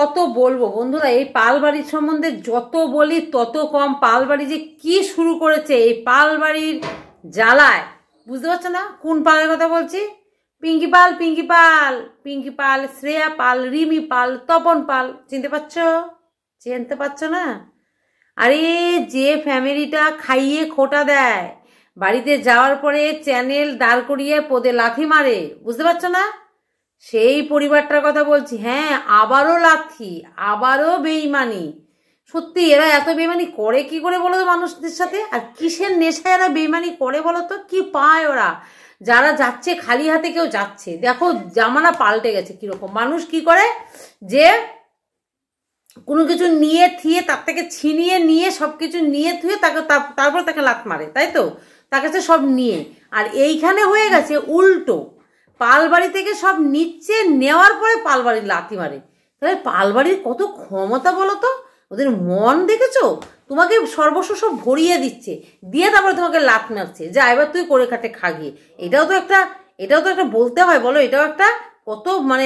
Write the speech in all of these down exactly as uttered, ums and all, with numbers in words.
কত বলবো বন্ধুরা, এই পালবাড়ির সম্বন্ধে যত বলি তত কম। পালবাড়ি যে কি শুরু করেছে, এই পালবাড়ির জ্বালায়, বুঝতে পারছো না কোন পালের কথা বলছি? পিঙ্কি পাল, পিঙ্কি পাল, পিঙ্কি পাল, শ্রেয়া পাল, রিমি পাল, তপন পাল। চিনতে পারছো? চিনতে পারছো না? আরে যে ফ্যামিলিটা খাইয়ে খোটা দেয়, বাড়িতে যাওয়ার পরে চ্যানেল দাঁড় করিয়ে পদে লাথি মারে, বুঝতে পারছো না? সেই পরিবারটার কথা বলছি। হ্যাঁ, আবারও লাথি, আবারও বেইমানি। সত্যি এরা এত বেইমানি করে কি করে বলো তো মানুষদের সাথে? আর কিসের নেশায় এরা বেইমানি করে বলো তো? কি পায় ওরা? যারা যাচ্ছে খালি হাতে কেউ যাচ্ছে। দেখো জামানা পাল্টে গেছে কিরকম। মানুষ কি করে যে কোনো কিছু নিয়ে থিয়ে তার থেকে ছিনিয়ে নিয়ে সব কিছু নিয়ে থুয়ে তাকে তারপর তাকে লাথ মারে, তাই তো? তার কাছে সব নিয়ে। আর এইখানে হয়ে গেছে উল্টো, পালবাড়ি থেকে সব নিচ্ছে, নেওয়ার পরে পালবাড়ির লাথি মারে। তাহলে পালবাড়ির কত ক্ষমতা বলো তো? ওদের মন দেখেছো? তোমাকে সর্বস্ব সব ভরিয়ে দিচ্ছে, দিয়ে তারপরে তোমাকে লাথ মারছে, যা এবার তুই করে খাটে খাগিয়ে। এটাও তো একটা, এটাও তো একটা বলতে হয় বলো, এটাও একটা কত মানে,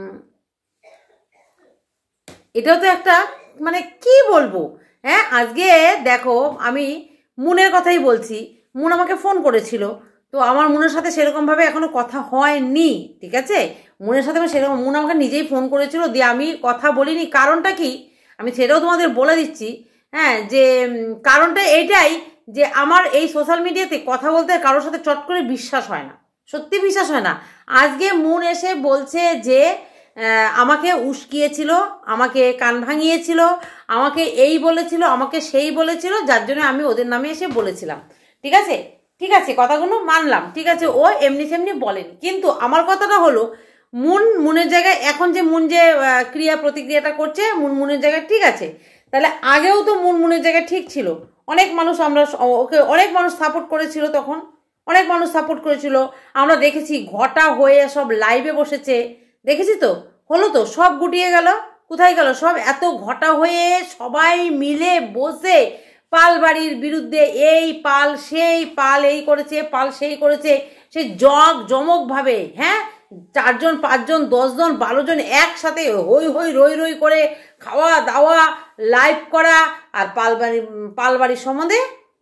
এটাও তো একটা মানে কি বলবো। হ্যাঁ, আজকে দেখো আমি মুনের কথাই বলছি। মুন আমাকে ফোন করেছিল, তো আমার মুনের সাথে সেরকমভাবে এখনো কথা হয়নি, ঠিক আছে? মুনের সাথে আমি সেরকম, মুন আমাকে নিজেই ফোন করেছিল, দিয়ে আমি কথা বলিনি। কারণটা কি আমি সেটাও তোমাদের বলে দিচ্ছি। হ্যাঁ, যে কারণটা এইটাই যে আমার এই সোশ্যাল মিডিয়াতে কথা বলতে কারোর সাথে চট করে বিশ্বাস হয় না, সত্যি বিশ্বাস হয় না। আজকে মুন এসে বলছে যে আমাকে উস্কিয়েছিল, আমাকে কান ভাঙিয়েছিল, আমাকে এই বলেছিল, আমাকে সেই বলেছিল, যার জন্য আমি ওদের নামে এসে বলেছিলাম। ঠিক আছে, ঠিক আছে, কথাগুলো মানলাম, ঠিক আছে, ও এমনি সেমনি বলেন। কিন্তু আমার কথাটা হলো, মুন মুনের জায়গায় এখন যে মুন যে ক্রিয়া প্রতিক্রিয়াটা করছে, মুন মুনের জায়গায় ঠিক আছে, তাহলে আগেও তো মুন মুনের জায়গায় ঠিক ছিল। অনেক মানুষ আমরা ওকে, অনেক মানুষ সাপোর্ট করেছিল, তখন অনেক মানুষ সাপোর্ট করেছিল, আমরা দেখেছি। ঘটা হয়ে সব লাইভে বসেছে, দেখেছি তো, হলো তো, সব গুটিয়ে গেল। কোথায় গেল সব? এত ঘটা হয়ে সবাই মিলে বসে পালবাড়ির বিরুদ্ধে, এই পাল সেই পাল এই করেছে, পাল সেই করেছে, সেই জগ জমক ভাবে, হ্যাঁ, চারজন পাঁচজন দশজন বারো জন একসাথে হই হই রই রই করে খাওয়া দাওয়া, লাইভ করা, আর পালবাড়ি পালবাড়ির সম্বন্ধে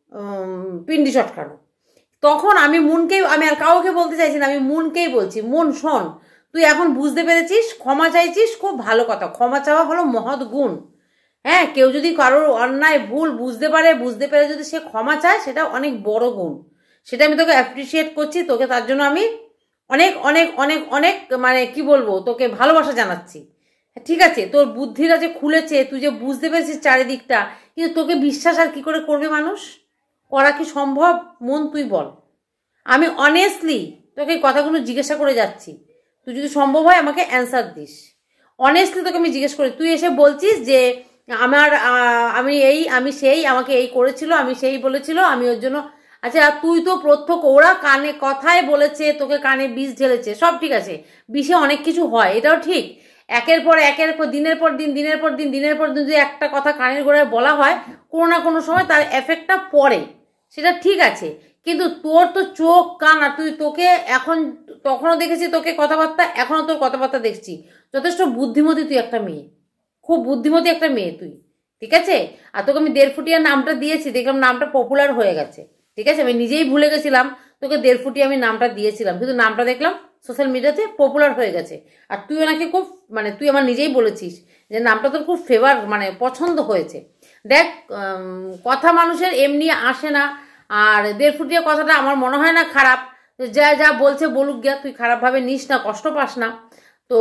পিন্ডি চটকানো। তখন আমি মুনকেই, আমি আর কাউকে বলতে চাইছি না, আমি মুনকেই বলছি, মুন শোন, তুই এখন বুঝতে পেরেছিস, ক্ষমা চাইছিস, খুব ভালো কথা। ক্ষমা চাওয়া হলো মহৎ গুণ। হ্যাঁ, কেউ যদি কারোর অন্যায় ভুল বুঝতে পারে, বুঝতে পেরে যদি সে ক্ষমা চায়, সেটা অনেক বড় গুণ। সেটা আমি তোকে অ্যাপ্রিসিয়েট করছি, তোকে তার জন্য আমি অনেক অনেক অনেক অনেক মানে কি বলবো, তোকে ভালোবাসা জানাচ্ছি। ঠিক আছে, তোর বুদ্ধিটা যে খুলেছে, তুই যে বুঝতে পেরেছিস চারিদিকটা, কিন্তু তোকে বিশ্বাস আর কি করে করবে মানুষ? করা কি সম্ভব? মন তুই বল। আমি অনেস্টলি তোকে কথাগুলো জিজ্ঞাসা করে যাচ্ছি, তুই যদি সম্ভব হয় আমাকে অ্যান্সার দিস। অনেস্টলি তোকে আমি জিজ্ঞেস করি, তুই এসে বলছিস যে আমার আমি এই আমি সেই, আমাকে এই করেছিল, আমি সেই বলেছিল, আমি ওর জন্য। আচ্ছা, তুই তো প্রত্যক্ষ, ওরা কানে কথায় বলেছে, তোকে কানে বিষ ঢেলেছে, সব ঠিক আছে, বিষে অনেক কিছু হয়, এটাও ঠিক। একের পর একের পর দিনের পর দিন দিনের পর দিন দিনের পর দিন যদি একটা কথা কানের গোড়ায় বলা হয়, কোনো না কোনো সময় তার এফেক্টটা পড়ে, সেটা ঠিক আছে। কিন্তু তোর তো চোখ কান, আর তুই, তোকে এখন, তখনও দেখেছি তোকে কথাবার্তা, এখনও তোর কথাবার্তা দেখছি, যথেষ্ট বুদ্ধিমতী তুই একটা মেয়ে, খুব বুদ্ধিমতী একটা মেয়ে তুই, ঠিক আছে? আর তোকে আমি দেড়ফুটিয়া নামটা দিয়েছি, দেখলাম নামটা পপুলার হয়ে গেছে, ঠিক আছে? আমি নিজেই ভুলে গেছিলাম, তোকে দেড়ফুটিয়া আমি নামটা দিয়েছিলাম, কিন্তু নামটা দেখলাম সোশ্যাল মিডিয়াতে পপুলার হয়ে গেছে। আর তুই ওনাকে খুব, মানে তুই আমার নিজেই বলেছিস যে নামটা তোর খুব ফেভার, মানে পছন্দ হয়েছে। দেখ, কথা মানুষের এমনি আসে না। আর দেড়ফুটিয়া কথাটা আমার মনে হয় না খারাপ, যা যা বলছে বলুক গিয়া, তুই খারাপভাবে নিস না, কষ্ট পাস না। তো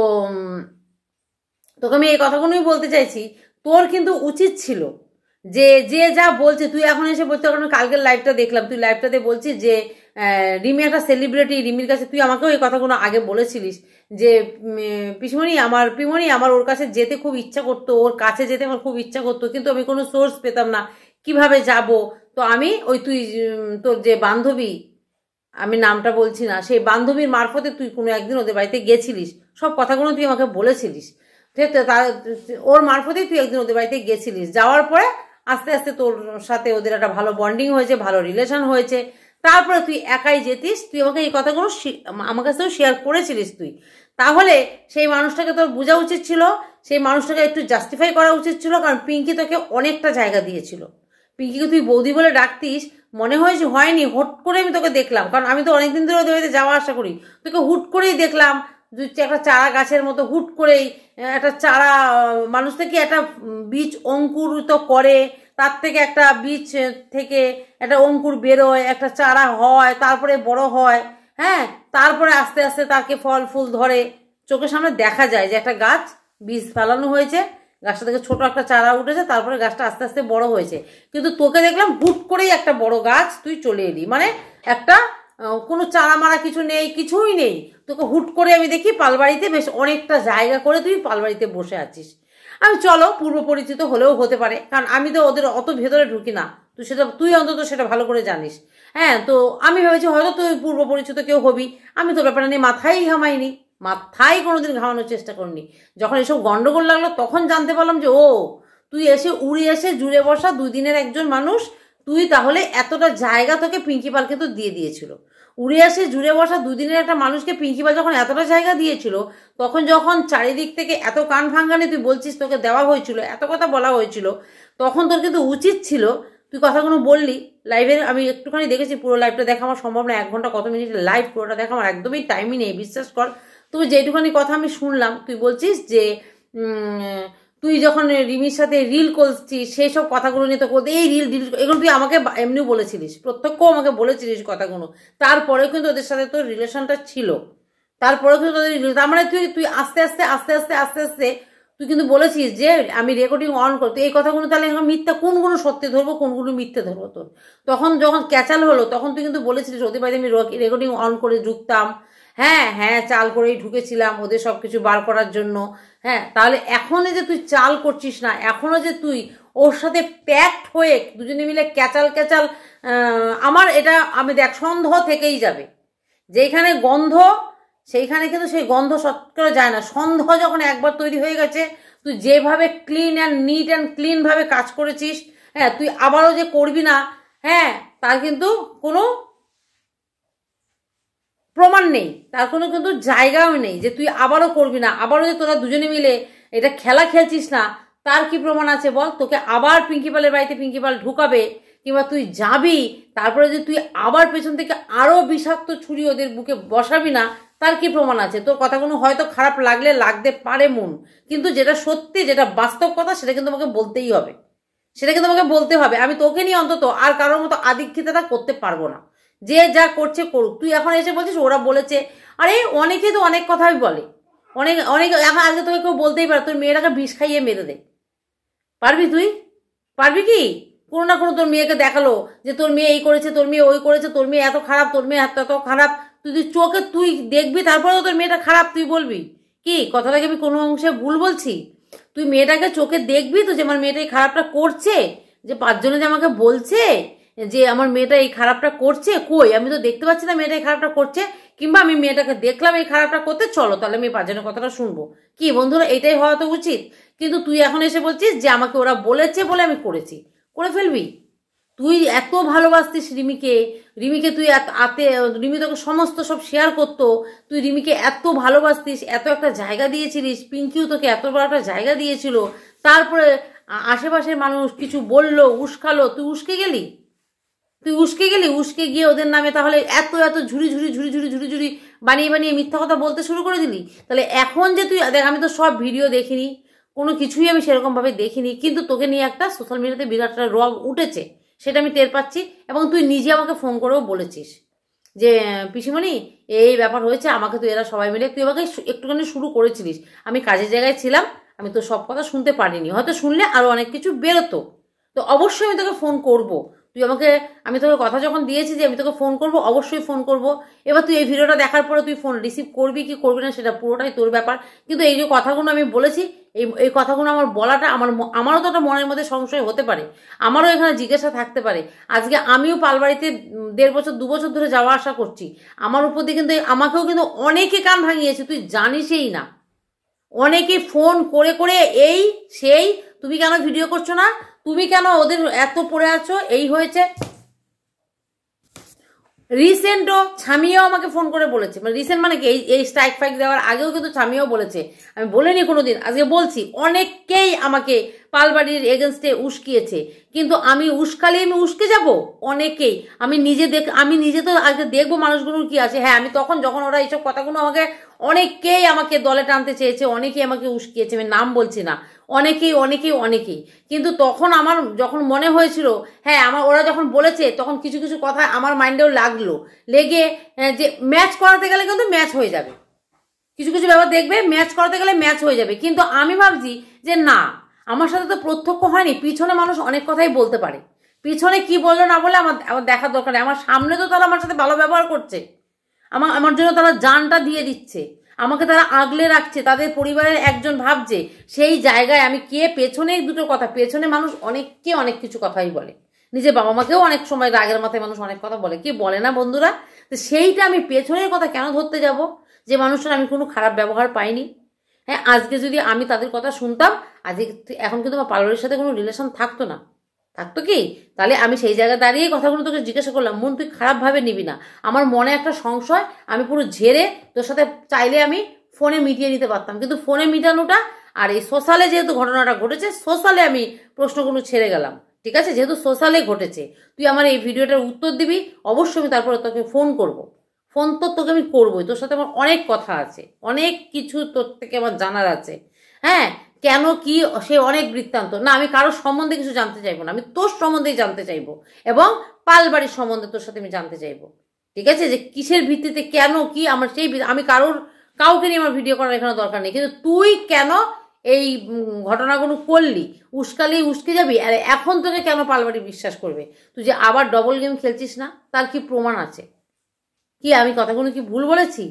তোকে আমি এই কথাগুলোই বলতে চাইছি, তোর কিন্তু উচিত ছিল যে যে যা বলছে, তুই এখন এসে বলতে, কারণ কালকের লাইভটা দেখলাম, তুই লাইভটাতে বলছিস যে রিমি একটা সেলিব্রিটি, রিমির কাছে, তুই আমাকেও এই কথাগুলো আগে বলেছিলিস যে পিসমণি আমার, পিমণি আমার ওর কাছে যেতে খুব ইচ্ছা করতো, ওর কাছে যেতে আমার খুব ইচ্ছা করতো, কিন্তু আমি কোনো সোর্স পেতাম না, কিভাবে যাব। তো আমি ওই, তুই তোর যে বান্ধবী, আমি নামটা বলছি না, সেই বান্ধবীর মারফতে তুই কোনো একদিন ওদের বাড়িতে গেছিলিস, সব কথাগুলো তুই আমাকে বলেছিলিস, ঠিক আছে? ওর মারফতেই তুই একদিন ওদের বাড়িতে গেছিলিস, যাওয়ার পরে আস্তে আস্তে তোর সাথে ওদের একটা ভালো বন্ডিং হয়েছে, ভালো রিলেশন হয়েছে, তারপরে তুই একাই যেতিস, তুই আমাকে এই কথাগুলো আমার কাছেও শেয়ার করেছিলিস তুই। তাহলে সেই মানুষটাকে তোর বোঝা উচিত ছিল, সেই মানুষটাকে একটু জাস্টিফাই করা উচিত ছিল, কারণ পিঙ্কি তোকে অনেকটা জায়গা দিয়েছিল। পিঙ্কিকে তুই বৌদি বলে ডাকতিস, মনে হয়েছে হয়নি, হুট করে আমি তোকে দেখলাম, কারণ আমি তো অনেকদিন ধরে ওদের বাড়িতে যাওয়া আসা করি, তোকে হুট করেই দেখলাম দুই একটা চারা গাছের মতো হুট করেই একটা চারা, মানুষ থেকে একটা বীজ অঙ্কুরিত করে, তার থেকে একটা বীজ থেকে একটা অঙ্কুর বেরোয়, একটা চারা হয়, তারপরে বড় হয়, হ্যাঁ, তারপরে আস্তে আস্তে তাকে ফল ফুল ধরে, চোখের সামনে দেখা যায় যে একটা গাছ বীজ ফেলানো হয়েছে, গাছটা থেকে ছোট একটা চারা উঠেছে, তারপরে গাছটা আস্তে আস্তে বড় হয়েছে। কিন্তু তোকে দেখলাম হুট করেই একটা বড় গাছ তুই চলে এলি, মানে একটা কোনো চারা মারা কিছু নেই, কিছুই নেই, তোকে হুট করে আমি দেখি পালবাড়িতে বেশ অনেকটা জায়গা করে তুই পালবাড়িতে বসে আছিস। আমি চলো পূর্ব পরিচিত হলেও হতে পারে, কারণ আমি তো ওদের অত ভেতরে ঢুকি না, তুই সেটা তুই অন্তত সেটা ভালো করে জানিস। হ্যাঁ, তো আমি ভেবেছি হয়তো তুই পূর্ব পরিচিত কেউ হবি, আমি তো ব্যাপারটা নিয়ে মাথায় ঘামাইনি, মাথায় কোনোদিন ঘামানোর চেষ্টা করিনি। যখন এসব গন্ডগোল লাগলো তখন জানতে পারলাম যে ও তুই এসে উড়ে এসে জুড়ে বসা দুই দিনের একজন মানুষ, তুই তাহলে এতটা জায়গা তোকে পিঙ্কি পালকে তো দিয়ে দিয়েছিল। উড়ে এসে জুড়ে বসা দুদিনের একটা মানুষকে পিঙ্কি পাল যখন এতটা জায়গা দিয়েছিল, তখন যখন চারিদিক থেকে এত কান ভাঙ্গানি তুই বলছিস তোকে দেওয়া হয়েছিল, এত কথা বলা হয়েছিল, তখন তোর কিন্তু উচিত ছিল তুই কথাগুলো বললি। লাইভে আমি একটুখানি দেখেছি, পুরো লাইভটা দেখা আমার সম্ভব না, এক ঘন্টা কত মিনিট লাইভ পুরোটা দেখা আমার একদমই টাইমই নেই, বিশ্বাস কর। তবে যেটুখানি কথা আমি শুনলাম, তুই বলছিস যে তুই যখন রিমির সাথে রিল করছিস সেই সব কথাগুলো নিয়ে তোকে এই রিল ডিল এগুলো তুই আমাকে এমনিও বলেছিলিস, প্রত্যক্ষ আমাকে বলেছিলিস কথাগুলো, তারপরেও কিন্তু ওদের সাথে তোর রিলেশনটা ছিল, তারপরেও কিন্তু তোদের তার মানে তুই তুই আস্তে আস্তে আস্তে আস্তে আস্তে আস্তে তুই কিন্তু বলেছিস যে আমি রেকর্ডিং অন করতে, এই কথাগুলো তাহলে মিথ্যা, কোনগুলো সত্যি ধরবো কোনগুলো মিথ্যে ধরবো তোর? তখন যখন ক্যাচাল হলো তখন তুই কিন্তু বলেছিলিস ওদের বাড়িতে আমি রেকর্ডিং অন করে ঢুকতাম, হ্যাঁ হ্যাঁ চাল করেই ঢুকেছিলাম ওদের সব কিছু বার করার জন্য। হ্যাঁ, তাহলে এখনো যে তুই চাল করছিস না, এখনো যে তুই ওর সাথে প্যাক্ট হয়ে দুজনে মিলে ক্যাচাল ক্যাচাল, আমার এটা আমি দেখ সন্দেহ থেকেই যাবে, যেখানে গন্ধ সেইখানে কিন্তু সেই গন্ধ সৎকরে যায় না। সন্দেহ যখন একবার তৈরি হয়ে গেছে, তুই যেভাবে ক্লিন অ্যান্ড নিট অ্যান্ড ক্লিনভাবে কাজ করেছিস, হ্যাঁ তুই আবারও যে করবি না, হ্যাঁ তার কিন্তু কোনো প্রমাণ নেই, তার কোনো কিন্তু জায়গাও নেই যে তুই আবারও করবি না, আবারও যে তোরা দুজনে মিলে এটা খেলা খেলছিস না, তার কি প্রমাণ আছে বল? তোকে আবার পিঙ্কি পালের বাড়িতে পিঙ্কি পাল ঢুকাবে, কিংবা তুই যাবি তারপরে যে তুই আবার পেছন থেকে আরও বিষাক্ত ছুরি ওদের বুকে বসাবি না, তার কি প্রমাণ আছে? তোর কথাগুলো হয়তো খারাপ লাগলে লাগতে পারে মন, কিন্তু যেটা সত্যি, যেটা বাস্তব কথা, সেটা কিন্তু আমাকে বলতেই হবে, সেটা কিন্তু আমাকে বলতে হবে। আমি তোকে নিয়ে অন্তত আর কারোর মতো আদিক্ষিততা করতে পারবো না, যে যা করছে করুক। তুই এখন এসে বলছিস ওরা বলেছে, আরে অনেকে তো অনেক কথাই বলে, অনেক অনেক এখন আজকে তোকে কেউ বলতেই পারে তোর মেয়েটাকে বিষ খাইয়ে মেরে দে, পারবি? তুই পারবি কি? কোনো না কোনো তোর মেয়েকে দেখালো যে তোর মেয়ে এই করেছে, তোর মেয়ে ওই করেছে, তোর মেয়ে এত খারাপ, তোর মেয়ে এত এত খারাপ, তুই তুই চোখে তুই দেখবি তারপরে তোর মেয়েটা খারাপ তুই বলবি কি? কথাটাকে আমি কোনো অংশে ভুল বলছি? তুই মেয়েটাকে চোখে দেখবি তো যে আমার মেয়েটা এই খারাপটা করছে, যে পাঁচজনে যে আমাকে বলছে যে আমার মেয়েটা এই খারাপটা করছে, কই আমি তো দেখতে পাচ্ছি না মেয়েটা এই খারাপটা করছে, কিংবা আমি মেয়েটাকে দেখলাম এই খারাপটা করতে, চলো তাহলে আমি পাঁচজনের কথাটা শুনবো। কি বন্ধুরা, এটাই হওয়া তো উচিত। কিন্তু তুই এখন এসে বলছিস যে আমাকে ওরা বলেছে বলে আমি করেছি, করে ফেলবি। তুই এত ভালোবাসতিস রিমিকে, রিমিকে তুই আতে রিমি তোকে সমস্ত সব শেয়ার করতো, তুই রিমিকে এত ভালোবাসতিস, এত একটা জায়গা দিয়েছিলিস, পিঙ্কিও তোকে এত বড় একটা জায়গা দিয়েছিল, তারপরে আশেপাশের মানুষ কিছু বললো, উস্কালো, তুই উস্কে গেলি, তুই উস্কে গেলি উস্কে গিয়ে ওদের নামে তাহলে এত এত ঝুড়ি ঝুড়ি ঝুড়ি ঝুড়ি ঝুড়ি ঝুড়ি বানিয়ে বানিয়ে মিথ্যা কথা বলতে শুরু করে দিলি। তাহলে এখন যে তুই দেখ, আমি তো সব ভিডিও দেখিনি, কোনো কিছুই আমি সেরকমভাবে দেখিনি, কিন্তু তোকে নিয়ে একটা সোশ্যাল মিডিয়াতে বিরাট একটা রব উঠেছে, সেটা আমি টের পাচ্ছি। এবং তুই নিজে আমাকে ফোন করেও বলেছিস যে পিসিমণি এই ব্যাপার হয়েছে, আমাকে তুই এরা সবাই মিলে, তুই আমাকে একটুখানি শুরু করেছিলিস, আমি কাজের জায়গায় ছিলাম, আমি তো সব কথা শুনতে পারিনি, হয়তো শুনলে আরও অনেক কিছু বেরোতো, তো অবশ্যই আমি তোকে ফোন করবো। তুই আমাকে, আমি তোকে কথা যখন দিয়েছি যে আমি তোকে ফোন করবো, অবশ্যই ফোন করবো। এবার তুই এই ভিডিওটা দেখার পরে তুই ফোন রিসিভ করবি কি করবি না সেটা পুরোটাই তোর ব্যাপার, কিন্তু এই যে কথাগুলো আমি বলেছি, এই এই কথাগুলো আমার বলাটা আমার আমারও তো একটা মনের মধ্যে সংশয় হতে পারে, আমারও এখানে জিজ্ঞাসা থাকতে পারে। আজকে আমিও পালবাড়িতে দেড় বছর দু বছর ধরে যাওয়া আসা করছি, আমার উপর দিয়ে কিন্তু আমাকেও কিন্তু অনেকে কান ভাঙিয়েছে, তুই জানিসই না, অনেকে ফোন করে করে এই সেই, তুমি কেন ভিডিও করছো না, তুমি কেন ওদের এত পড়ে আছো, এই হয়েছে রিসেন্টও ছামিয়াও আমাকে ফোন করে বলেছে, মানে রিসেন্ট মানে কি এই স্ট্রাইক ফাইক দেওয়ার আগেও কিন্তু ছামিয়াও বলেছে, আমি বলিনি কোনোদিন, আজকে বলছি, অনেককেই আমাকে পালবাড়ির এগেনস্টে উস্কিয়েছে, কিন্তু আমি উস্কালে আমি উস্কে যাব? অনেকেই, আমি নিজে দেখ আমি নিজে তো আজকে দেখবো মানুষগুলোর কি আছে। হ্যাঁ, আমি তখন যখন ওরা এইসব কথাগুলো আমাকে, অনেককেই আমাকে দলে টানতে চেয়েছে, অনেকেই আমাকে উস্কিয়েছে, আমি নাম বলছি না, অনেকেই অনেকেই অনেকেই কিন্তু তখন আমার যখন মনে হয়েছিল, হ্যাঁ আমার ওরা যখন বলেছে তখন কিছু কিছু কথা আমার মাইন্ডেও লাগলো, লেগে যে ম্যাচ করাতে গেলে কিন্তু ম্যাচ হয়ে যাবে, কিছু কিছু ব্যাপার দেখবে ম্যাচ করাতে গেলে ম্যাচ হয়ে যাবে, কিন্তু আমি ভাবছি যে না, আমার সাথে তো প্রত্যক্ষ হয়নি, পিছনে মানুষ অনেক কথাই বলতে পারে, পিছনে কি বললো না বলে আমার আমার দেখার দরকার নেই, আমার সামনে তো তারা আমার সাথে ভালো ব্যবহার করছে, আমার আমার জন্য তারা জানটা দিয়ে দিচ্ছে, আমাকে তারা আগলে রাখছে, তাদের পরিবারের একজন ভাবছে, সেই জায়গায় আমি কে পেছনে দুটো কথা, পেছনে মানুষ অনেককে অনেক কিছু কথাই বলে, নিজের বাবা মাকেও অনেক সময় রাগের মাথায় মানুষ অনেক কথা বলে, কি বলে না বন্ধুরা? তো সেইটা আমি পেছনের কথা কেন ধরতে যাব, যে মানুষটার আমি কোনো খারাপ ব্যবহার পাইনি। হ্যাঁ, আজকে যদি আমি তাদের কথা শুনতাম, আজকে এখন কিন্তু আমার পালবাড়ির সাথে কোনো রিলেশন থাকতো না, থাকতো কি? তাহলে আমি সেই জায়গায় দাঁড়িয়ে কথাগুলো তোকে জিজ্ঞাসা করলাম, মন তুই খারাপভাবে নিবি না, আমার মনে একটা সংশয়, আমি পুরো ঝেড়ে তোর সাথে চাইলে আমি ফোনে মিটিয়ে নিতে পারতাম, কিন্তু ফোনে মিটানোটা আর এই সোশ্যালে যেহেতু ঘটনাটা ঘটেছে, সোশ্যালে আমি প্রশ্নগুলো ছেড়ে গেলাম, ঠিক আছে? যেহেতু সোশ্যালে ঘটেছে, তুই আমার এই ভিডিওটার উত্তর দিবি, অবশ্যই আমি তারপরে তোকে ফোন করব, ফোন তো তোকে আমি করবোই, তোর সাথে আমার অনেক কথা আছে, অনেক কিছু তোর থেকে আমার জানার আছে। হ্যাঁ, কেন কি সে অনেক বৃত্তান্ত, না আমি কারোর সম্বন্ধে কিছু জানতে চাইবো না, আমি তোর সম্বন্ধেই জানতে চাইবো, এবং পালবাড়ির সম্বন্ধে তোর সাথে আমি জানতে চাইবো, ঠিক আছে? যে কিসের ভিত্তিতে কেন কি আমার সেই, আমি কারোর কাউকে নিয়ে আমার ভিডিও করার এখানে দরকার নেই, কিন্তু তুই কেন এই ঘটনাগুলো করলি, উস্কালি উস্কে যাবি, আর এখন তোকে কেন পালবাড়ি বিশ্বাস করবে? তুই যে আবার ডবল গেম খেলছিস না, তার কি প্রমাণ আছে? কি আমি কথাগুলো কি ভুল বলেছি?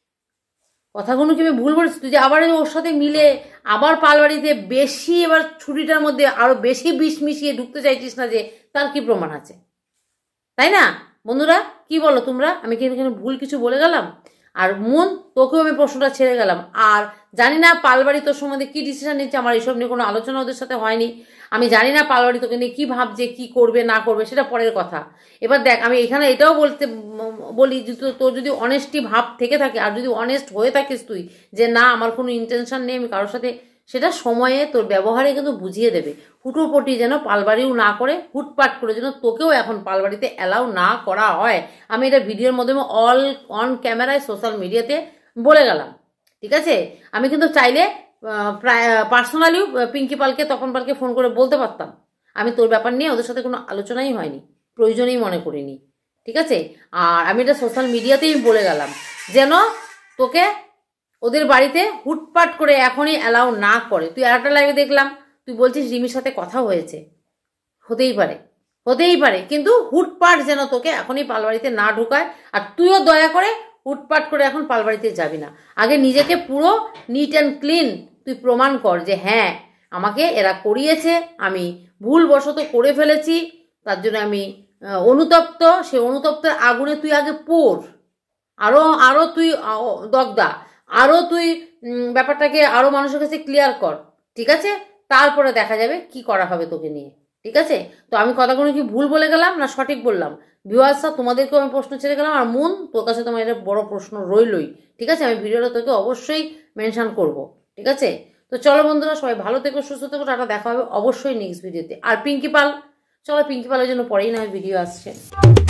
কথাগুলো কি আমি ভুল বলেছি? তুই যে আবার ওর সাথে মিলে আবার পালবাড়িতে বেশি, এবার ছুটিটার মধ্যে আরো বেশি বিষ মিশিয়ে ঢুকতে চাইছিস না, যে তার কি প্রমাণ আছে? তাই না বন্ধুরা, কি বলো তোমরা? আমি কি এখানে ভুল কিছু বলে গেলাম? আর মন, তোকেও আমি প্রশ্নটা ছেড়ে গেলাম, আর জানি না পালবাড়ি তোর সম্বন্ধে কি ডিসিশন নিচ্ছে, আমার এইসব নিয়ে কোনো আলোচনা ওদের সাথে হয়নি, আমি জানি না পালবাড়ি তোকে নিয়ে কি ভাবছে, কি করবে না করবে, সেটা পরের কথা। এবার দেখ, আমি এখানে এটাও বলতে বলি যে তোর যদি অনেস্টি ভাব থেকে থাকে, আর যদি অনেস্ট হয়ে থাকিস তুই, যে না আমার কোনো ইন্টেনশন নেই আমি কারোর সাথে, সেটা সময়ে তোর ব্যবহারে কিন্তু বুঝিয়ে দেবে। হুটোপটি যেন পালবাড়িও না করে, হুটপাট করে যেন তোকেও এখন পালবাড়িতে অ্যালাউ না করা হয়, আমি এটা ভিডিওর মাধ্যমে অল অন ক্যামেরায় সোশ্যাল মিডিয়াতে বলে গেলাম, ঠিক আছে? আমি কিন্তু চাইলে প্রায় পার্সোনালিও পিঙ্কি পালকে, তখন পালকে ফোন করে বলতে পারতাম, আমি তোর ব্যাপার নিয়ে ওদের সাথে কোনো আলোচনাই হয়নি, প্রয়োজনই মনে করিনি, ঠিক আছে? আর আমি এটা সোশ্যাল মিডিয়াতেই বলে গেলাম, যেন তোকে ওদের বাড়িতে হুটপাট করে এখনই অ্যালাউ না করে। তুই আর একটা লাইভে দেখলাম তুই বলছিস রিমির সাথে কথা হয়েছে, হতেই পারে, হতেই পারে, কিন্তু হুটপাট যেন তোকে এখনই পালবাড়িতে না ঢুকায়, আর তুইও দয়া করে হুটপাট করে এখন পালবাড়িতে যাবি না, আগে নিজেকে পুরো নিট অ্যান্ড ক্লিন তুই প্রমাণ কর, যে হ্যাঁ আমাকে এরা করিয়েছে, আমি ভুলবশত করে ফেলেছি, তার জন্য আমি অনুতপ্ত, সে অনুতপ্তের আগুনে তুই আগে পোড়, আরো আরো তুই দগদা, আরো তুই ব্যাপারটাকে আরো মানুষের কাছে ক্লিয়ার কর, ঠিক আছে? তারপরে দেখা যাবে কি করা হবে তোকে নিয়ে, ঠিক আছে? তো আমি কথাগুলো কি ভুল বলে গেলাম না সঠিক বললাম? ভিউয়ার্সরা, তোমাদেরকেও আমি প্রশ্ন ছেড়ে গেলাম, আর মন তোর কাছে তোমার এটা বড় প্রশ্ন রইলই, ঠিক আছে? আমি ভিডিওটা তোকে অবশ্যই মেনশন করব, ঠিক আছে? তো চলো বন্ধুরা, সবাই ভালো থেকো, সুস্থ থেকো, টাটা, দেখা হবে অবশ্যই নেক্সট ভিডিওতে। আর পিঙ্কি পাল, চলো পিঙ্কি পালের জন্য পরেই না ভিডিও আসছে।